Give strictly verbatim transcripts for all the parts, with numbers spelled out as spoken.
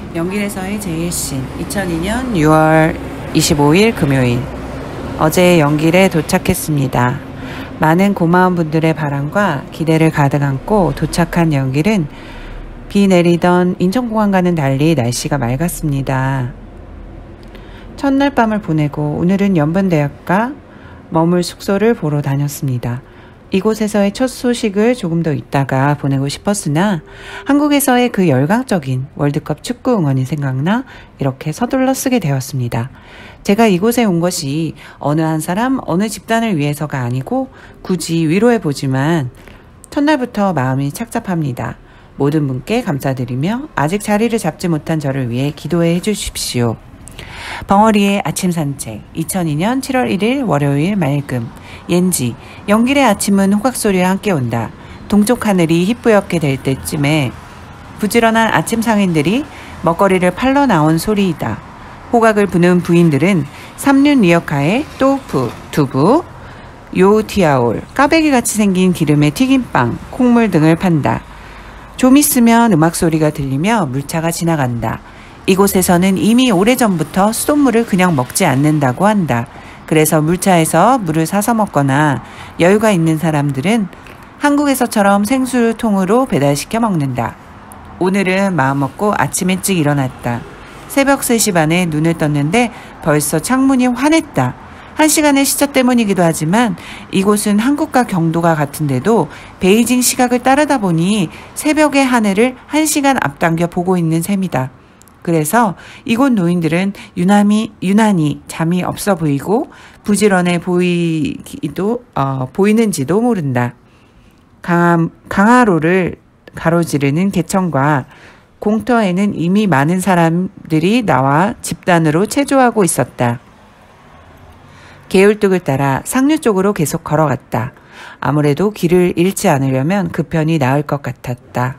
연길에서의 제일신 이천이년 유월 이십오일 금요일. 어제 연길에 도착했습니다. 많은 고마운 분들의 바람과 기대를 가득 안고 도착한 연길은 비 내리던 인천공항과는 달리 날씨가 맑았습니다. 첫날 밤을 보내고 오늘은 연변대학가 머물 숙소를 보러 다녔습니다. 이곳에서의 첫 소식을 조금 더 있다가 보내고 싶었으나 한국에서의 그 열광적인 월드컵 축구 응원이 생각나 이렇게 서둘러 쓰게 되었습니다. 제가 이곳에 온 것이 어느 한 사람, 어느 집단을 위해서가 아니고 굳이 위로해보지만 첫날부터 마음이 착잡합니다. 모든 분께 감사드리며 아직 자리를 잡지 못한 저를 위해 기도해 주십시오. 벙어리의 아침 산책 이천이년 칠월 일일 월요일 맑음. 옌지 연길의 아침은 호각소리와 함께 온다. 동쪽 하늘이 희뿌옇게 될 때쯤에 부지런한 아침 상인들이 먹거리를 팔러 나온 소리이다. 호각을 부는 부인들은 삼륜 리어카에 또우프, 두부, 요티아올, 까베기같이 생긴 기름에 튀김빵, 콩물 등을 판다. 좀 있으면 음악 소리가 들리며 물차가 지나간다. 이곳에서는 이미 오래전부터 수돗물을 그냥 먹지 않는다고 한다. 그래서 물차에서 물을 사서 먹거나 여유가 있는 사람들은 한국에서처럼 생수통으로 배달시켜 먹는다. 오늘은 마음먹고 아침 일찍 일어났다. 새벽 세 시 반에 눈을 떴는데 벌써 창문이 환했다. 한 시간의 시차 때문이기도 하지만 이곳은 한국과 경도가 같은데도 베이징 시각을 따르다 보니 새벽의 하늘을 한 시간 앞당겨 보고 있는 셈이다. 그래서 이곳 노인들은 유난히, 유난히 잠이 없어 보이고 부지런해 보이기도, 어, 보이는지도 모른다. 강하, 강하로를 가로지르는 개천과 공터에는 이미 많은 사람들이 나와 집단으로 체조하고 있었다. 개울뚝을 따라 상류 쪽으로 계속 걸어갔다. 아무래도 길을 잃지 않으려면 그 편이 나을 것 같았다.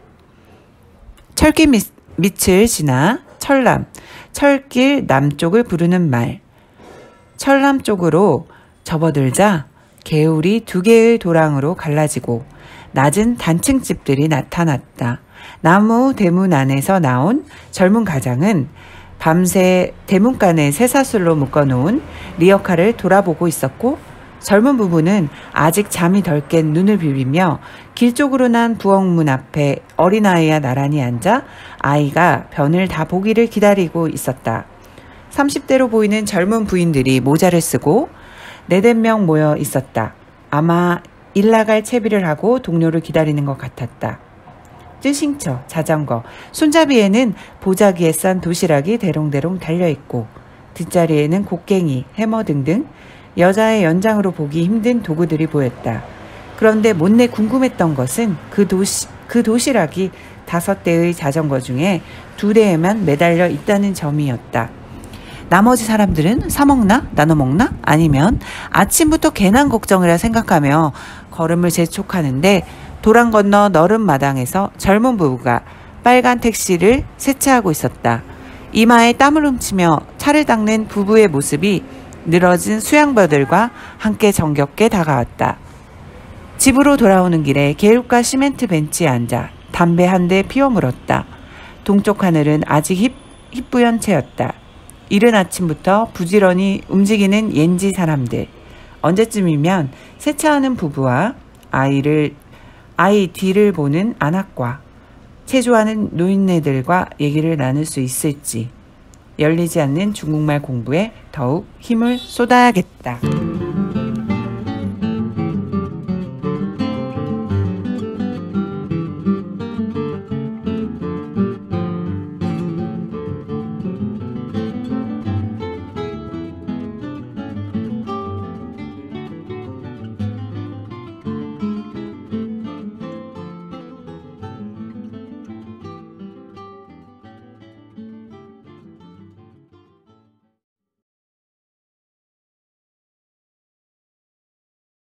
철길 밑 밑을 지나 철남, 철길 남쪽을 부르는 말. 철남 쪽으로 접어들자 개울이 두 개의 도랑으로 갈라지고 낮은 단층집들이 나타났다. 나무 대문 안에서 나온 젊은 가장은 밤새 대문간에 쇠사슬로 묶어놓은 리어카를 돌아보고 있었고 젊은 부부는 아직 잠이 덜 깬 눈을 비비며 길 쪽으로 난 부엌문 앞에 어린아이와 나란히 앉아 아이가 변을 다 보기를 기다리고 있었다. 삼십 대로 보이는 젊은 부인들이 모자를 쓰고 네댓 명 모여 있었다. 아마 일 나갈 채비를 하고 동료를 기다리는 것 같았다. 뜨싱처, 자전거, 손잡이에는 보자기에 싼 도시락이 대롱대롱 달려있고 뒷자리에는 곡괭이, 해머 등등 여자의 연장으로 보기 힘든 도구들이 보였다. 그런데 못내 궁금했던 것은 그 도시, 그 도시락이 다섯 대의 자전거 중에 두 대에만 매달려 있다는 점이었다. 나머지 사람들은 사먹나? 나눠먹나? 아니면 아침부터 괜한 걱정이라 생각하며 걸음을 재촉하는데 도랑 건너 너른 마당에서 젊은 부부가 빨간 택시를 세차하고 있었다. 이마에 땀을 훔치며 차를 닦는 부부의 모습이 늘어진 수양버들과 함께 정겹게 다가왔다. 집으로 돌아오는 길에 개울가 시멘트 벤치에 앉아 담배 한 대 피워 물었다. 동쪽 하늘은 아직 힙, 희뿌연 채였다. 이른 아침부터 부지런히 움직이는 옌지 사람들. 언제쯤이면 세차하는 부부와 아이를, 아이 뒤를 보는 안악과 체조하는 노인네들과 얘기를 나눌 수 있을지. 열리지 않는 중국말 공부에 더욱 힘을 쏟아야겠다.